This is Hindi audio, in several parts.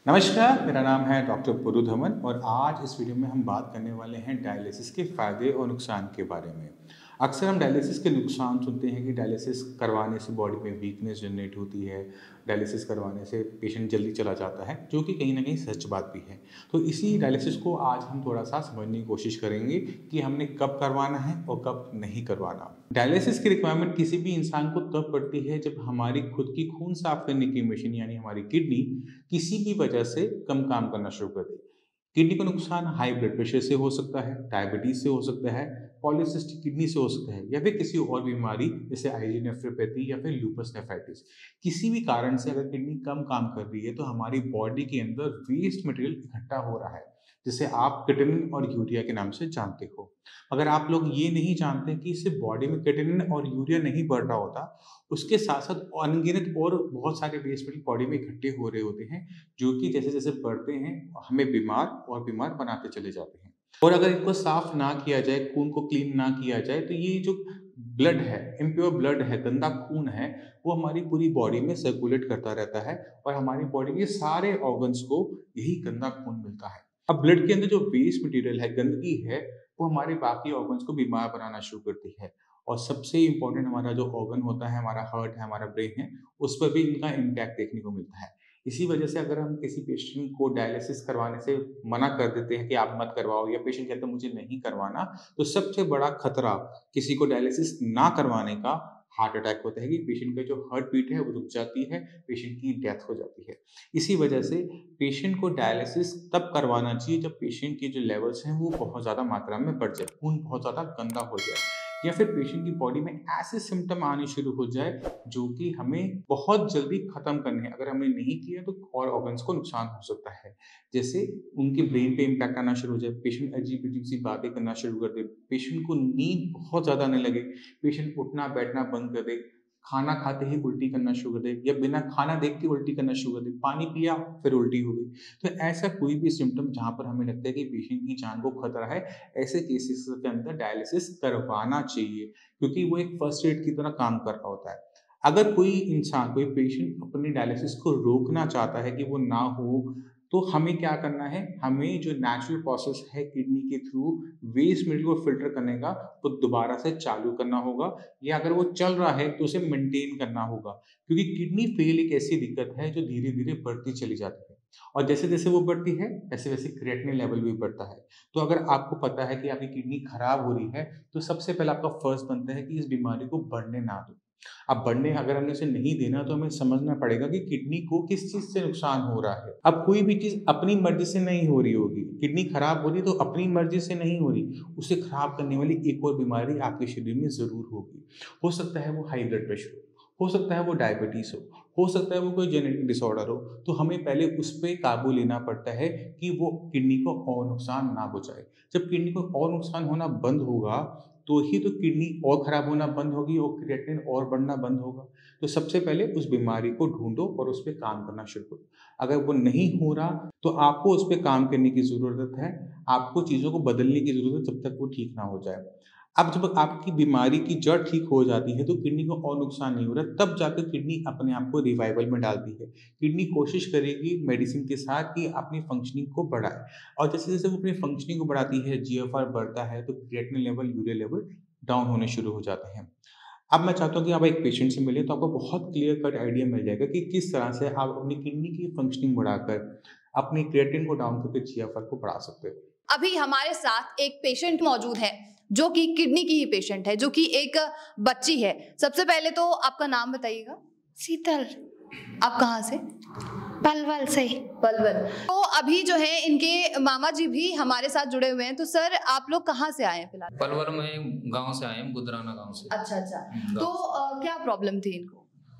नमस्कार, मेरा नाम है डॉक्टर पुरु धमन और आज इस वीडियो में हम बात करने वाले हैं डायलिसिस के फ़ायदे और नुकसान के बारे में। अक्सर हम डायलिसिस के नुकसान सुनते हैं कि डायलिसिस करवाने से बॉडी में वीकनेस जनरेट होती है, डायलिसिस करवाने से पेशेंट जल्दी चला जाता है, जो कि कहीं न कहीं सच बात भी है। तो इसी डायलिसिस को आज हम थोड़ा-सा समझने की कोशिश करेंगे कि हमने कब करवाना है और कब नहीं करवाना। डायलिसिस की रिक्वायरमेंट किसी भी इंसान को तब पड़ती है जब हमारी खुद की खून साफ़ करने की मशीन यानी हमारी किडनी किसी भी वजह से कम काम करना शुरू कर दे। किडनी का नुकसान हाई ब्लड प्रेशर से हो सकता है, डायबिटीज से हो सकता है, पॉलीसिस्टिक किडनी से हो सकता है या फिर किसी और बीमारी जैसे आईजी नेफ्रोपैथी या फिर लूपस नेफ्राइटिस। किसी भी कारण से अगर किडनी कम काम कर रही है तो हमारी बॉडी के अंदर वेस्ट मटेरियल इकट्ठा हो रहा है, जिसे आप क्रिएटिनिन और यूरिया के नाम से जानते हो। अगर आप लोग ये नहीं जानते कि इससे बॉडी में क्रिएटिनिन और यूरिया नहीं बढ़ रहा होता, उसके साथ साथ अनगिनत और बहुत सारे वेस्ट मटेरियल बॉडी में इकट्ठे हो रहे होते हैं, जो कि जैसे-जैसे बढ़ते हैं, हमें बीमार और बीमार बनाते चले जाते हैं। और अगर इनको साफ ना किया जाए, खून को क्लीन ना किया जाए, तो ये जो ब्लड है, इम्प्योर ब्लड है, गंदा खून है, वो हमारी पूरी बॉडी में सर्कुलेट करता रहता है और हमारी बॉडी के सारे ऑर्गन्स को यही गंदा खून मिलता है। अब ब्लड के अंदर जो वेस्ट मटेरियल है, गंदगी है, वो हमारे बाकी ऑर्गन्स को बीमार बनाना शुरू करती है। और सबसे इम्पोर्टेंट हमारा जो ऑर्गन होता है, हमारा हार्ट है, हमारा ब्रेन है, उस पर भी इनका इम्पैक्ट देखने को मिलता है। इसी वजह से अगर हम किसी पेशेंट को डायलिसिस करवाने से मना कर देते हैं कि आप मत करवाओ या पेशेंट कहता है मुझे नहीं करवाना, तो सबसे बड़ा खतरा किसी को डायलिसिस ना करवाने का हार्ट अटैक होता है कि पेशेंट का जो हार्ट बीट है वो रुक जाती है, पेशेंट की डेथ हो जाती है। इसी वजह से पेशेंट को डायलिसिस तब करवाना चाहिए जब पेशेंट के जो लेवल्स हैं वो बहुत ज़्यादा मात्रा में बढ़ जाए, खून बहुत ज़्यादा गंदा हो जाए या फिर पेशेंट की बॉडी में ऐसे सिम्पटम आने शुरू हो जाए जो कि हमें बहुत जल्दी खत्म करने हैं। अगर हमने नहीं किया तो और ऑर्गन्स को नुकसान हो सकता है। जैसे उनके ब्रेन पे इम्पैक्ट आना शुरू हो जाए, पेशेंट अजीब-अजीब सी बातें करना शुरू कर दे, पेशेंट को नींद बहुत ज़्यादा आने लगे, पेशेंट उठना-बैठना बंद कर दे, खाना खाते ही उल्टी करना शुरू कर दे या बिना खाना देख के उल्टी करना शुरू कर दे, पानी पिया फिर उल्टी हो गई। तो ऐसा कोई भी सिम्पटम जहाँ पर हमें लगता है कि पेशेंट की जान को खतरा है, ऐसे केसेस के अंदर डायलिसिस करवाना चाहिए, क्योंकि वो एक फर्स्ट एड की तरह काम कर रहा होता है। अगर कोई इंसान, कोई पेशेंट अपनी डायलिसिस को रोकना चाहता है कि वो ना हो, तो हमें क्या करना है? हमें जो नेचुरल प्रोसेस है किडनी के थ्रू वेस्ट मटेरियल को फ़िल्टर करने का, वो दोबारा से चालू करना होगा या अगर वो चल रहा है तो उसे मेंटेन करना होगा। क्योंकि किडनी फ़ेल एक ऐसी दिक्कत है जो धीरे-धीरे बढ़ती चली जाती है और जैसे-जैसे वो बढ़ती है, वैसे-वैसे क्रिएटिनिन लेवल भी बढ़ता है। तो अगर आपको पता है कि आपकी किडनी खराब हो रही है, तो सबसे पहले आपका फर्ज़ बनता है कि इस बीमारी को बढ़ने ना दो। अब बढ़ने अगर हमने उसे नहीं देना तो हमें समझना पड़ेगा कि किडनी को किस चीज़ से नुकसान हो रहा है। अब कोई भी चीज़ अपनी मर्ज़ी से नहीं हो रही होगी, किडनी खराब हो रही है तो अपनी मर्ज़ी से नहीं हो रही, उसे खराब करने वाली एक और बीमारी आपके शरीर में ज़रूर होगी। हो सकता है वो हाई ब्लड प्रेशर हो सकता है वो डायबिटीज़ हो सकता है वो कोई जेनेटिक डिसऑर्डर हो, तो हमें पहले उस पे काबू लेना पड़ता है कि वो किडनी को और नुकसान ना पहुँचाए। जब किडनी को और नुकसान होना बंद होगा, तो ही तो किडनी और खराब होना बंद होगी और क्रिएटिनिन और बढ़ना बंद होगा। तो सबसे पहले उस बीमारी को ढूँढो और उस पे काम करना शुरू करो। अगर वो नहीं हो रहा, तो आपको उस पे काम करने की ज़रूरत है। आपको चीज़ों को बदलने की ज़रूरत है जब तक वो ठीक ना हो जाए। अब जब आपकी बीमारी की जड़ ठीक हो जाती है, तो किडनी को और नुकसान नहीं हो रहा, तब जाकर किडनी अपने आप को रिवाइवल में डालती है। किडनी कोशिश करेगी मेडिसिन के साथ कि अपनी फंक्शनिंग को बढ़ाए और जैसे-जैसे वो अपनी फंक्शनिंग को बढ़ाती है, जीएफआर बढ़ता है, तो creatinine level, urea level down होने शुरू हो जाते हैं। अब मैं चाहता हूँ कि आप एक पेशेंट से मिलें, तो आपको बहुत क्लियर कट आइडिया मिल जाएगा कि किस तरह से आप अपनी किडनी की फंक्शनिंग बढ़ाकर अपनी क्रिएटिनिन को डाउन करके जीएफआर को बढ़ा सकते हो। अभी हमारे साथ एक पेशेंट मौजूद है जो कि किडनी की ही पेशेंट है, जो कि एक बच्ची है। सबसे पहले तो आपका नाम बताइएगा। शीतल। आप कहाँ से? पलवल से। पलवल। तो अभी जो है इनके मामा जी भी हमारे साथ जुड़े हुए हैं। तो सर, आप लोग कहाँ से आए हैं फिलहाल? पलवल में गांव से आए हैं, गुदराना गांव से। अच्छा अच्छा। तो क्या प्रॉब्लम थी इनको?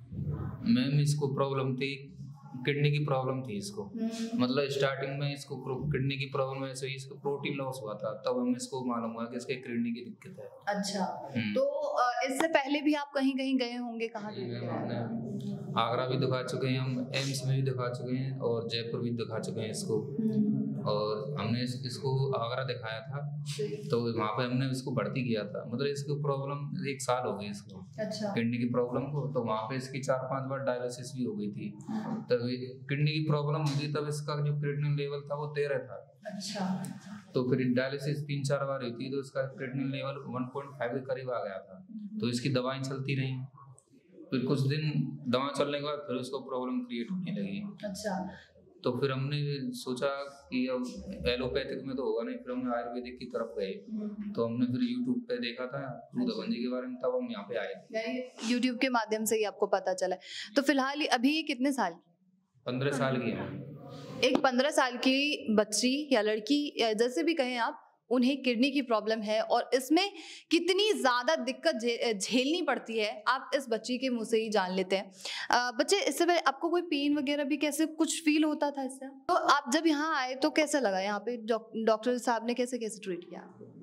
मैम इसको प्रॉब्लम थी, किडनी की प्रॉब्लम थी इसको। मतलब स्टार्टिंग में इसको किडनी की प्रॉब्लम ऐसे ही, इसको प्रोटीन लॉस हुआ था, तब हमें इसको मालूम हुआ कि इसके किडनी की दिक्कत है। अच्छा। तो इससे पहले भी आप कहीं कहीं गए होंगे? कहाँ? आगरा भी दिखा चुके हैं, हम एम्स में भी दिखा चुके हैं और जयपुर भी दिखा चुके हैं इसको। और हमने इसको आगरा दिखाया था, तो वहाँ पे हमने इसको भर्ती किया था। मतलब इसको प्रॉब्लम 1 साल हो गई इसको, अच्छा। किडनी की प्रॉब्लम को। तो वहाँ पे इसकी 4-5 बार डायलिसिस भी हो गई थी। तब किडनी की प्रॉब्लम हुई थी, तब इसका जो क्रिएटिनिन लेवल था वो 13 था। अच्छा। तो फिर डायलिसिस 3-4 बार हुई थी, तो इसका क्रिएटिनिन लेवल 1.5 के करीब आ गया था। तो इसकी दवाएं चलती रही, फिर कुछ दिन दवा चलने के बाद फिर उसको प्रॉब्लम क्रिएट होने लगी। अच्छा। तो फिर हमने सोचा कि अब एलोपैथिक में तो होगा नहीं, फिर हमने आयुर्वेदिक की तरफ गए। तो हमने फिर यूट्यूब पे देखा था पुरुधवन जी के बारे में, तब हम यहाँ पे आए थे। यूट्यूब के माध्यम से ही आपको पता चला। तो फिलहाल अभी ये कितने साल? 15 साल की है। एक 15 साल की बच्ची या लड़की या जैसे भी कहें आप, उन्हें किडनी की प्रॉब्लम है और इसमें कितनी ज़्यादा दिक्कत झेलनी पड़ती है आप इस बच्ची के मुंह से ही जान लेते हैं। बच्चे, इससे पहले आपको कोई पेन वगैरह भी कैसे कुछ फील होता था इससे? तो आप जब यहाँ आए तो कैसा लगा? यहाँ पे डॉक्टर साहब ने कैसे कैसे ट्रीट किया?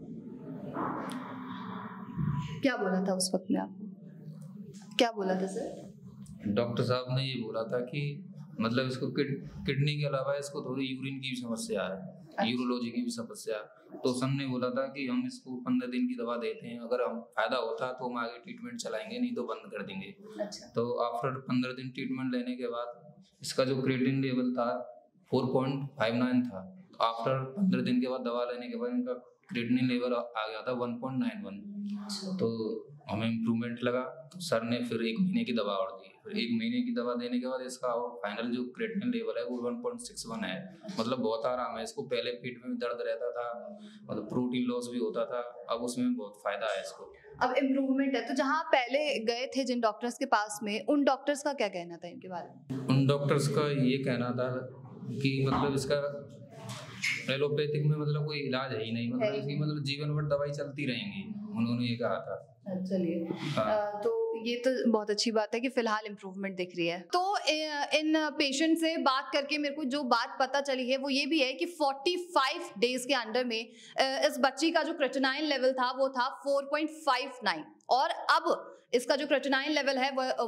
क्या बोला था उस वक्त में आपको? क्या बोला था सर? डॉक्टर साहब ने ये बोला था कि मतलब इसको किडनी के अलावा इसको थोड़ी यूरिन की भी समस्या है, यूरोलॉजी की भी समस्या। तो सर ने बोला था कि हम इसको 15 दिन की दवा देते हैं, अगर हम फायदा होता तो हम आगे ट्रीटमेंट चलाएंगे, नहीं तो बंद कर देंगे। अच्छा। तो आफ्टर 15 दिन ट्रीटमेंट लेने के बाद इसका जो क्रिएटिनिन लेवल था 4.59 था। आफ्टर 15 दिन के बाद दवा लेने के बाद इनका क्रिएटिनिन लेवल आ गया था 1.91। तो हमें इम्प्रूवमेंट लगा, तो सर ने फिर 1 महीने की दवा और दी। फिर 1 महीने की दवा देने के बाद इसका फाइनल जो क्रिएटिनिन लेवल है वो 1.61 है। मतलब बहुत आराम है इसको। पहले पेट में भी दर्द रहता था, मतलब प्रोटीन लॉस भी होता था, अब उसमें बहुत फायदा है इसको। अब इम्प्रूवमेंट है। तो जहाँ पहले गए थे जिन डॉक्टर्स के पास में, उन डॉक्टर्स का क्या कहना था इनके बारे में? उन डॉक्टर्स का ये कहना था कि मतलब इसका एलोपैथिक में मतलब कोई इलाज है ही नहीं, मतलब इसकी मतलब जीवन भर दवाई चलती रहेंगी, उन्होंने ये कहा था। चलिए, तो ये तो बहुत अच्छी बात है कि फिलहाल इम्प्रूवमेंट दिख रही है। तो इन पेशेंट से बात करके मेरे को जो बात पता चली है वो ये भी है कि 45 डेज के अंडर में इस बच्ची का जो क्रिएटिनिन लेवल था वो था 4.59 और अब इसका जो क्रिएटिनिन लेवल है वो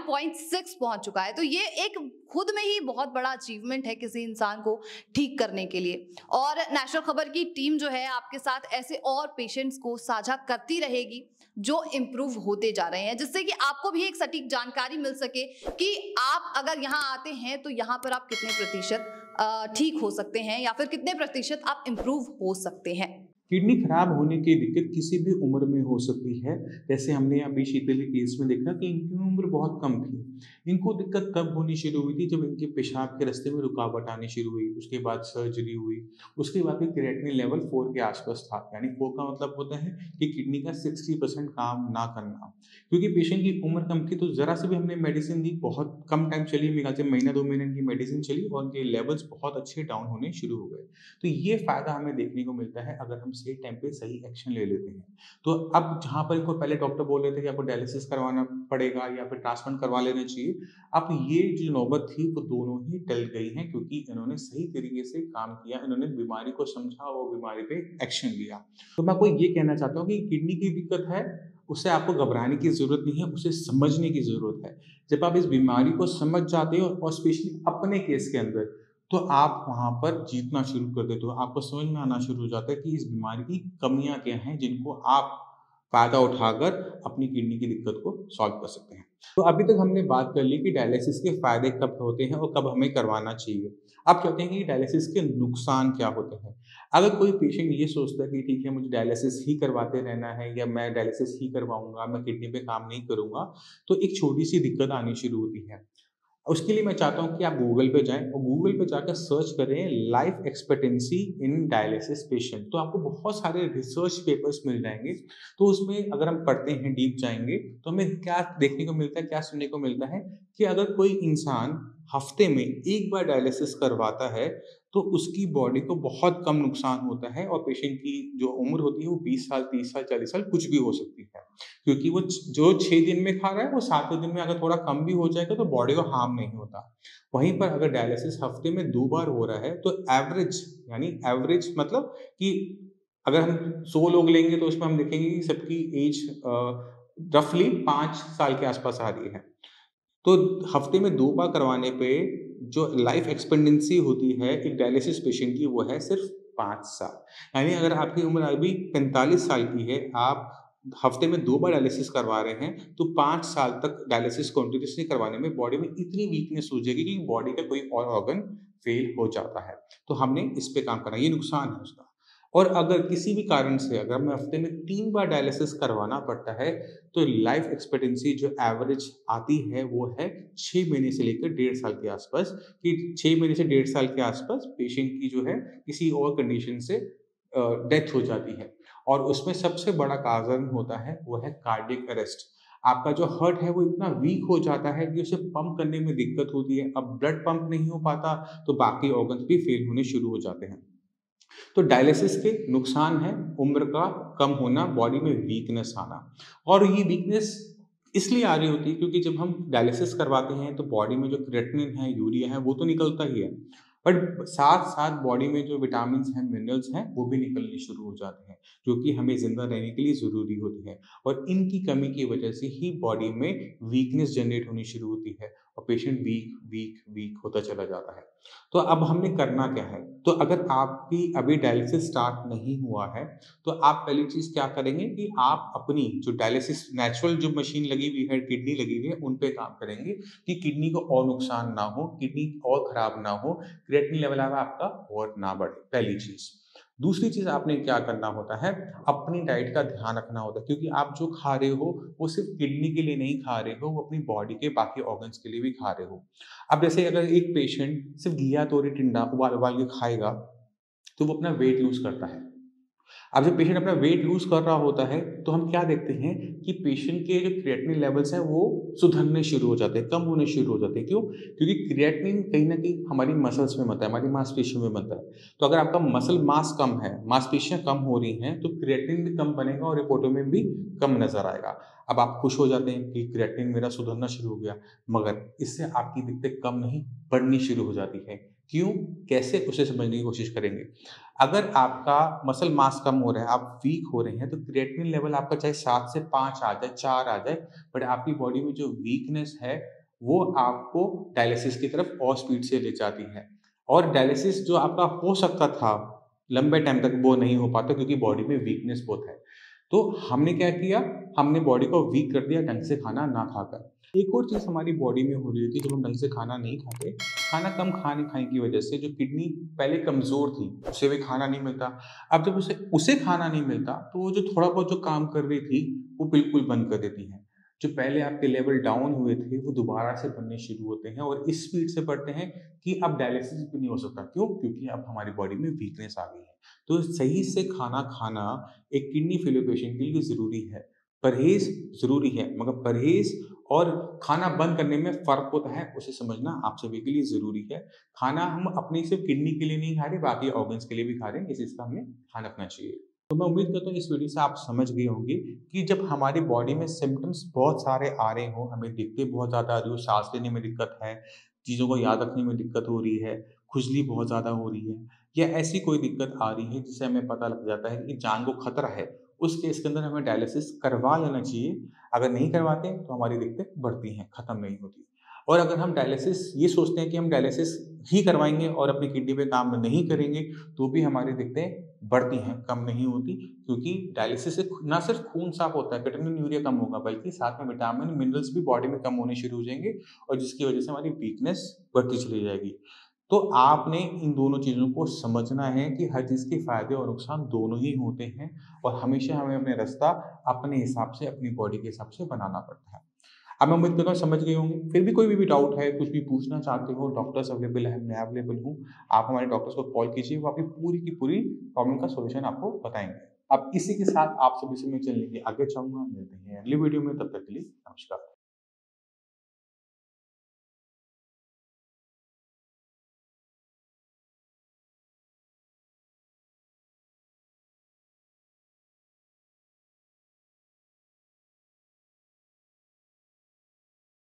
1.6 पहुंच चुका है। तो ये एक खुद में ही बहुत बड़ा अचीवमेंट है किसी इंसान को ठीक करने के लिए। और नेशनल खबर की टीम जो है आपके साथ ऐसे और पेशेंट्स को साझा करती रहेगी जो इम्प्रूव होते जा रहे हैं, जिससे कि आपको भी एक सटीक जानकारी मिल सके कि आप अगर यहाँ आते हैं तो यहाँ पर आप कितने प्रतिशत ठीक हो सकते हैं या फिर कितने प्रतिशत आप इम्प्रूव हो सकते हैं। किडनी खराब होने की दिक्कत किसी भी उम्र में हो सकती है। जैसे हमने अभी शीतल के केस में देखा कि इनकी उम्र बहुत कम थी। इनको दिक्कत कब होनी शुरू हुई थी? जब इनके पेशाब के रास्ते में रुकावट आनी शुरू हुई, उसके बाद सर्जरी हुई, उसके बाद फिर क्रिएटिनिन लेवल 4 के आसपास था। यानी 4 का मतलब होता है कि किडनी का 60% काम ना करना। क्योंकि पेशेंट की उम्र कम थी तो ज़रा से भी हमने मेडिसिन दी, बहुत कम टाइम चली, मेरे ख्याल से महीना 2 महीने की मेडिसिन चली और उनके लेवल्स बहुत अच्छे डाउन होने शुरू हो गए। तो ये फ़ायदा हमें देखने को मिलता है अगर हम सही टाइम पे सही एक्शन ले लेते हैं। तो अब जहाँ पर इनको पहले डॉक्टर बोल रहे थे कि आपको डायलिसिस करवाना पड़ेगा या फिर ट्रांसप्लांट करवा लेना चाहिए, अब ये जो नौबत थी वो दोनों ही टल गई हैं क्योंकि इन्होंने सही तरीके से काम किया, इन्होंने बीमारी को समझा और बीमारी पे एक्शन लिया। तो मैं आपको ये कहना चाहता हूँ कि किडनी की दिक्कत है, उससे आपको घबराने की ज़रूरत नहीं है, उसे समझने की ज़रूरत है। जब आप इस बीमारी को समझ जाते हो और स्पेशली अपने केस के अंदर, तो आप वहाँ पर जीतना शुरू कर देते हो। आपको समझ में आना शुरू हो जाता है कि इस बीमारी की कमियाँ क्या हैं जिनको आप फ़ायदा उठाकर अपनी किडनी की दिक्कत को सॉल्व कर सकते हैं। तो अभी तक हमने बात कर ली कि डायलिसिस के फ़ायदे कब होते हैं और कब हमें करवाना चाहिए। अब कहते हैं कि डायलिसिस के नुकसान क्या होते हैं। अगर कोई पेशेंट ये सोचता है कि ठीक है मुझे डायलिसिस ही करवाते रहना है या मैं डायलिसिस ही करवाऊँगा, मैं किडनी पे काम नहीं करूँगा, तो एक छोटी-सी दिक्कत आनी शुरू होती है। उसके लिए मैं चाहता हूँ कि आप गूगल पे जाएँ और गूगल पे जाकर सर्च करें life expectancy in dialysis patient. तो आपको बहुत सारे रिसर्च पेपर्स मिल जाएंगे। तो उसमें अगर हम पढ़ते हैं, डीप जाएंगे, तो हमें क्या देखने को मिलता है, क्या सुनने को मिलता है कि अगर कोई इंसान हफ्ते में 1 बार डायलिसिस करवाता है तो उसकी बॉडी को बहुत कम नुकसान होता है और पेशेंट की जो उम्र होती है वो 20 साल, 30 साल, 40 साल कुछ भी हो सकती है। क्योंकि वो जो 6 दिन में खा रहा है वो 7वें दिन में अगर थोड़ा कम भी हो जाएगा तो बॉडी को हार्म नहीं होता। वहीं पर अगर डायलिसिस हफ्ते में 2 बार हो रहा है तो एवरेज मतलब कि अगर हम 100 लोग लेंगे तो उसमें हम देखेंगे कि सबकी एज रफली 5 साल के आसपास आ रही है। तो हफ्ते में 2 बार करवाने पे जो लाइफ एक्सपेक्टेंसी होती है एक डायलिसिस पेशेंट की, वो है सिर्फ 5 साल। यानी अगर आपकी उम्र अभी 45 साल की है, आप हफ्ते में 2 बार डायलिसिस करवा रहे हैं, तो 5 साल तक डायलिसिस कंटिन्यूअसली करवाने में बॉडी में इतनी वीकनेस हो जाएगी कि बॉडी का कोई और ऑर्गन फेल हो जाता है। तो हमने इस पे काम करना है, ये नुकसान है उसका। और अगर किसी भी कारण से अगर हमें हफ्ते में 3 बार डायलिसिस करवाना पड़ता है, तो लाइफ एक्सपेक्टेंसी जो एवरेज आती है वो है 6 महीने से लेकर 1.5 साल के आसपास, कि 6 महीने से 1.5 साल के आसपास पेशेंट की जो है किसी और कंडीशन से डेथ हो जाती है। और उसमें सबसे बड़ा कारण होता है वो है कार्डियक अरेस्ट। आपका जो हार्ट है वो इतना वीक हो जाता है कि उसे पंप करने में दिक्कत होती है। अब ब्लड पंप नहीं हो पाता तो बाकी ऑर्गन्स भी फेल होने शुरू हो जाते हैं। तो डायलिसिस के नुकसान है उम्र का कम होना, बॉडी में वीकनेस आना। और ये वीकनेस इसलिए आ रही होती है क्योंकि जब हम डायलिसिस करवाते हैं तो बॉडी में जो क्रिएटिनिन है, यूरिया है, वो तो निकलता ही है, बट साथ साथ बॉडी में जो विटामिन हैं, मिनरल्स हैं, वो भी निकलने शुरू हो जाते हैं, जो कि हमें जिंदा रहने के लिए ज़रूरी होती है। और इनकी कमी की वजह से ही बॉडी में वीकनेस जनरेट होनी शुरू होती है और पेशेंट वीक वीक वीक होता चला जाता है। तो अब हमने करना क्या है? तो अगर आपकी अभी डायलिसिस स्टार्ट नहीं हुआ है, तो आप पहली चीज़ क्या करेंगे कि आप अपनी जो डायलिसिस नेचुरल जो मशीन लगी हुई है, किडनी लगी हुई है, उन पे काम करेंगे कि किडनी को और नुकसान ना हो, किडनी और खराब ना हो, क्रिएटिनिन लेवल आपका और ना बढ़े, पहली चीज़। दूसरी चीज़ आपने क्या करना होता है, अपनी डाइट का ध्यान रखना होता है, क्योंकि आप जो खा रहे हो वो सिर्फ किडनी के लिए नहीं खा रहे हो, वो अपनी बॉडी के बाकी ऑर्गन्स के लिए भी खा रहे हो। अब जैसे अगर एक पेशेंट सिर्फ घिया, तोरी, टिंडा उबाल उबाल के खाएगा तो वो अपना वेट लूज करता है। अब जब पेशेंट अपना वेट लूज कर रहा होता है तो हम क्या देखते हैं कि पेशेंट के जो क्रिएटिनिन लेवल्स हैं वो सुधरने शुरू हो जाते हैं, कम होने शुरू हो जाते हैं। क्यों? क्योंकि क्रिएटिनिन कहीं ना कहीं हमारी मसल्स में बनता है, हमारी मांसपेशियों में बनता है। तो अगर आपका मसल मास कम है, मांसपेशियां कम हो रही हैं, तो क्रिएटिनिन भी कम बनेगा और रिपोर्टों में भी कम नजर आएगा। अब आप खुश हो जाते हैं कि क्रिएटिनिन मेरा सुधरना शुरू हो गया, मगर इससे आपकी दिक्कतें कम नहीं, बढ़नी शुरू हो जाती है। क्यों? कैसे? उसे समझने की कोशिश करेंगे। अगर आपका मसल मास कम हो रहा है, आप वीक हो रहे हैं, तो क्रिएटिनिन लेवल आपका चाहे 7 से 5 आ जाए, 4 आ जाए, बट आपकी बॉडी में जो वीकनेस है वो आपको डायलिसिस की तरफ और स्पीड से ले जाती है। और डायलिसिस जो आपका हो सकता था लंबे टाइम तक, वो नहीं हो पाता क्योंकि बॉडी में वीकनेस बहुत है। तो हमने क्या किया, हमने बॉडी को वीक कर दिया ढंग से खाना ना खाकर। एक और चीज़ हमारी बॉडी में हो रही थी, जब हम ढंग से खाना नहीं खाते, खाना कम खाने की वजह से जो किडनी पहले कमज़ोर थी, उसे भी खाना नहीं मिलता। अब जब उसे खाना नहीं मिलता, तो वो जो थोड़ा बहुत जो काम कर रही थी, वो बिल्कुल बंद कर देती हैं। जो पहले आपके लेवल डाउन हुए थे, वो दोबारा से बनने शुरू होते हैं और इस स्पीड से बढ़ते हैं कि अब डायलिसिस भी नहीं हो सकता। क्यों? क्योंकि अब हमारी बॉडी में वीकनेस आ गई है। तो सही से खाना खाना एक किडनी फेलियर पेशेंट के लिए ज़रूरी है। परहेज़ ज़रूरी है, मगर परहेज़ और खाना बंद करने में फ़र्क होता है, उसे समझना आप सभी के लिए ज़रूरी है। खाना हम अपनी सिर्फ़ किडनी के लिए नहीं खा रहे, बाकी ऑर्गन्स के लिए भी खा रहे हैं, इस चीज़ का हमें ध्यान रखना चाहिए। तो मैं उम्मीद करता हूँ इस वीडियो से आप समझ गए होंगे कि जब हमारी बॉडी में सिम्पटम्स बहुत सारे आ रहे हों, हमें दिक्कतें बहुत ज़्यादा आ रही हो, साँस लेने में दिक्कत है, चीज़ों को याद रखने में दिक्कत हो रही है, खुजली बहुत ज़्यादा हो रही है, या ऐसी कोई दिक्कत आ रही है जिससे हमें पता लग जाता है कि जान को खतरा है, उस केस के अंदर हमें डायलिसिस करवा लेना चाहिए। अगर नहीं करवाते तो हमारी दिक्कतें बढ़ती हैं, ख़त्म नहीं होती। और अगर हम डायलिसिस ये सोचते हैं कि हम डायलिसिस ही करवाएँगे और अपनी किडनी पे काम नहीं करेंगे, तो भी हमारी दिक्कतें बढ़ती हैं, कम नहीं होती। क्योंकि डायलिसिस से ना सिर्फ खून साफ होता है, क्रिएटिनिन, यूरिया कम होगा, बल्कि साथ में विटामिन, मिनरल्स भी बॉडी में कम होने शुरू हो जाएँगे और जिसकी वजह से हमारी वीकनेस बढ़ती चली जाएगी। तो आपने इन दोनों चीज़ों को समझना है कि हर चीज़ के फ़ायदे और नुकसान दोनों ही होते हैं और हमेशा हमें अपने रास्ता अपने हिसाब से, अपनी बॉडी के हिसाब से बनाना पड़ता है। अब मैं उम्मीद करता हूँ समझ गए होंगे। फिर भी कोई भी डाउट है, कुछ भी पूछना चाहते हो, डॉक्टर्स अवेलेबल हैं, मैं अवेलेबल हूँ। आप हमारे डॉक्टर्स को कॉल कीजिए, वो आपकी पूरी की पूरी प्रॉब्लम का सॉल्यूशन आपको बताएँगे। अब इसी के साथ आप सभी से मैं चलने के आगे चाहूँगा। मिलते हैं अगली वीडियो में, तब तक के लिए नमस्कार।